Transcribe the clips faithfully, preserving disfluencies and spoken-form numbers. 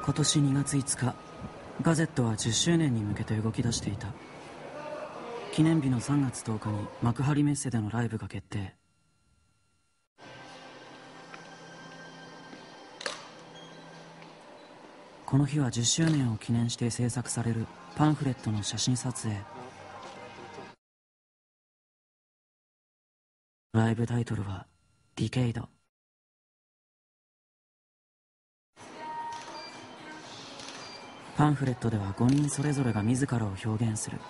今年にがついつか、ガゼットはじゅっしゅうねんに向けて動き出していた。記念日のさんがつとおかに幕張メッセでのライブが決定。この日はじゅっしゅうねんを記念して制作されるパンフレットの写真撮影。ライブタイトルは「ディケイド」。パンフレットではごにんそれぞれが自らを表現する。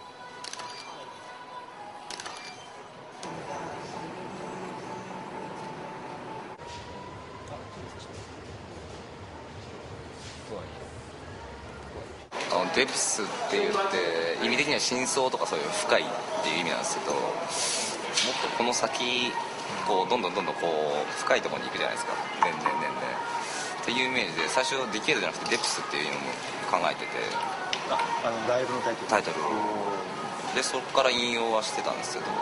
デプスって言って意味的には深層とかそういう深いっていう意味なんですけど、もっとこの先こうどんどんどんどんこう深いところに行くじゃないですか、年々年々っていうイメージで、最初ディケードじゃなくてデプスっていうのも考えてて、 ああのライブのタイトルタイトルをでそこから引用はしてたんですけど、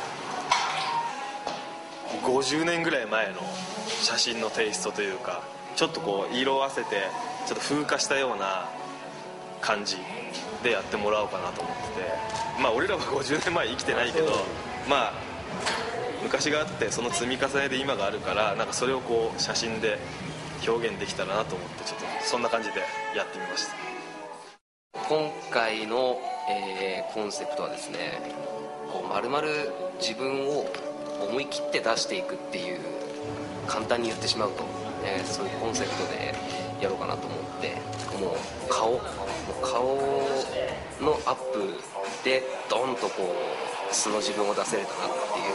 ごじゅうねんぐらい前の写真のテイストというか、ちょっとこう色あせてちょっと風化したような感じでやってもらおうかなと思ってて、まあ俺らはごじゅうねんまえ生きてないけど、まあ昔があってその積み重ねで今があるから、なんかそれをこう写真で表現できたらなと思って、ちょっとそんな感じでやってみました。 今回の、えー、コンセプトはですね、こう丸々自分を思い切って出していくっていう、簡単に言ってしまうと、えー、そういうコンセプトでやろうかなと思って、もう顔もう顔のアップでドンとこう素の自分を出せれたなっていう。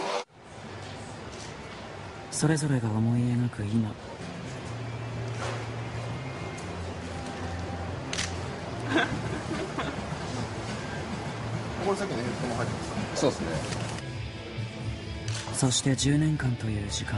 それぞれが思い描く今。 これさっきのエフェクトも入ってますか？そうですね。 そしてじゅうねんかんという時間。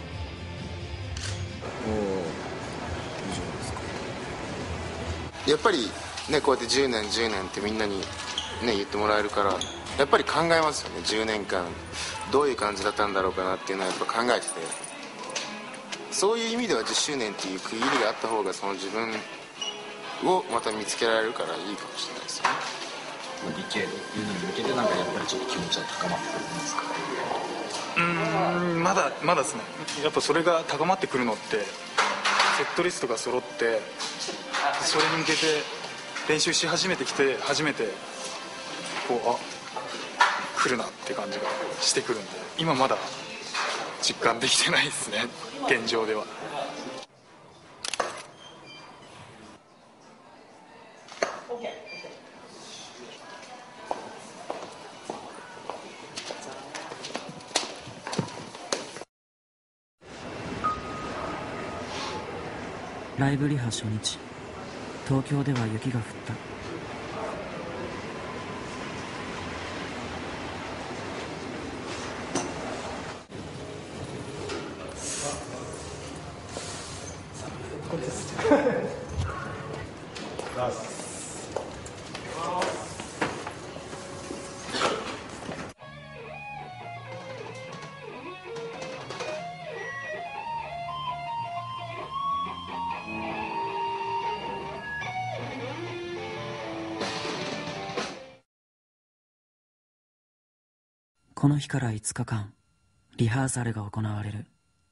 やっぱりね、こうやってじゅうねんじゅうねんってみんなにね言ってもらえるから、やっぱり考えますよね。じゅうねんかんどういう感じだったんだろうかなっていうのはやっぱ考えてて、そういう意味ではじゅっしゅうねんっていう区切りがあった方が、その自分をまた見つけられるからいいかもしれないですよね。 ディケードっていうのに向けて、なんかやっぱりちょっと気持ちは高まってくるんですか？ うーんまだまだですね。やっぱそれが高まってくるのってセットリストが揃って、それに向けて練習し始めてきて初めてこう、あ来るなって感じがしてくるんで、今まだ実感できてないですね、現状では。 ライブリハ初日、東京では雪が降った。この日からいつかかん、リハーサルが行われる。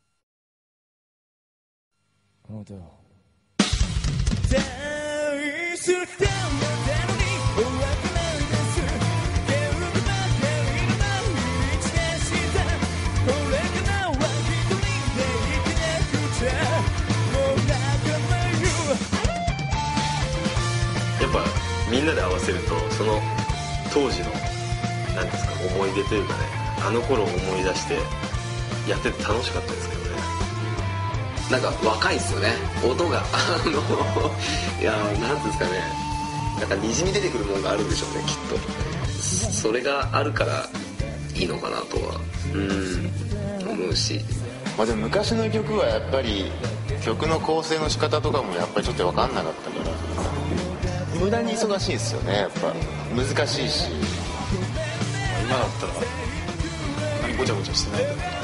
やっぱみんなで合わせると、その当時の何ですか、思い出というかね、あの頃を思い出してやってて楽しかったですけどね。 なんか若いですよね、音があのいやなんていうんですかね、なんかにじみ出てくるものがあるんでしょうね、きっと。それがあるからいいのかなとはうん思うし、 まあでも昔の曲はやっぱり曲の構成の仕方とかもやっぱりちょっと分かんなかったから、無駄に忙しいですよね。やっぱ難しいし、 今だったら何ごちゃごちゃしてないだろうとか、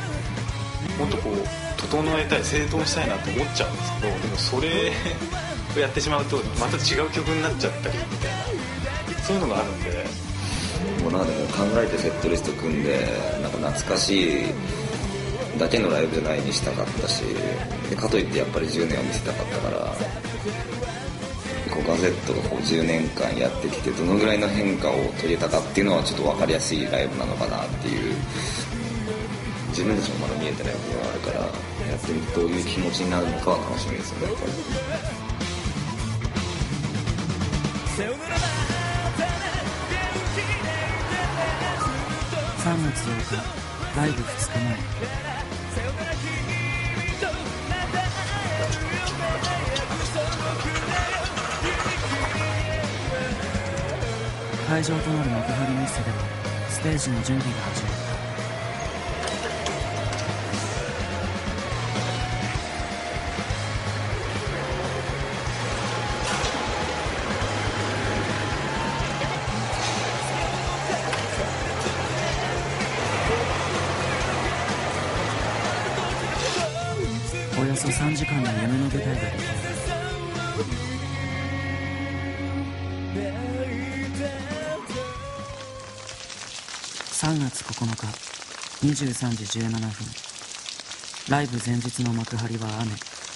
もっとこう整えたい、整頓したいなと思っちゃうんですけど、でもそれをやってしまうとまた違う曲になっちゃったりみたいな、そういうのがあるんで、 もうなんでも考えてセットリスト組んでなんか懐かしいだけのライブじゃないにしたかったし、でかといってやっぱりじゅうねんを見せたかったから、こうガゼットがこうじゅうねんかんやってきてどのぐらいの変化を遂げたかっていうのはちょっと分かりやすいライブなのかなっていう、自分たちもまだ見えてない部分があるから、やってみてどういう気持ちになるのかは楽しみですよね、やっぱり。 さんがつとおかライブふつかまえ、会場となる幕張メッセではステージの準備が始まった。およそさんじかんの夢の舞台が出来上がる。さんがつここのかにじゅうさんじじゅうななふん、ライブ前日の幕張は雨。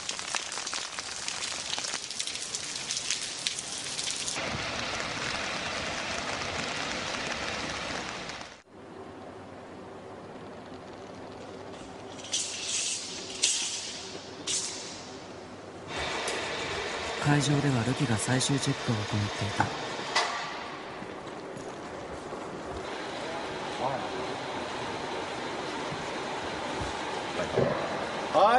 会場ではルキが最終チェックを行っていた。 はい。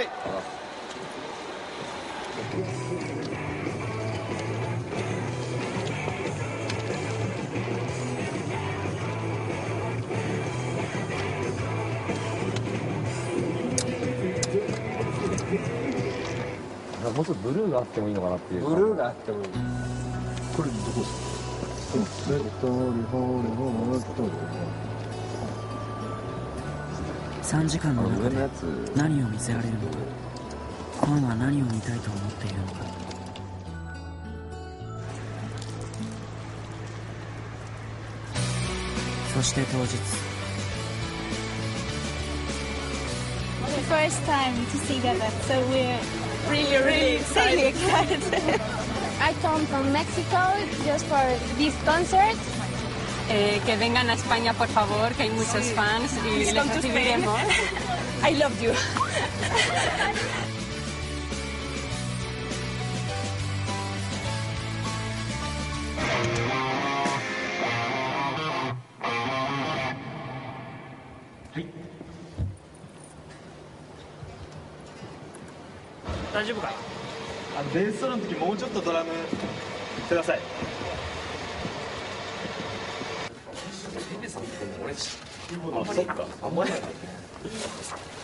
もうちょっとブルーがあってもいいのかなっていう。 ブルーがあってもいい。 これどこですか？ さんじかんの中で何を見せられるのか、ファンは何を見たいと思っているのか。そして当日、 The first time to see Gazette, so we're really, really excited. I come from Mexico just for this concert. Eh, que vengan a España, por favor, que hay muchos fans y les recibiremos. I love you. 大丈夫か？あのベースソロの時もうちょっとドラムください。あ、そっか。あんまり。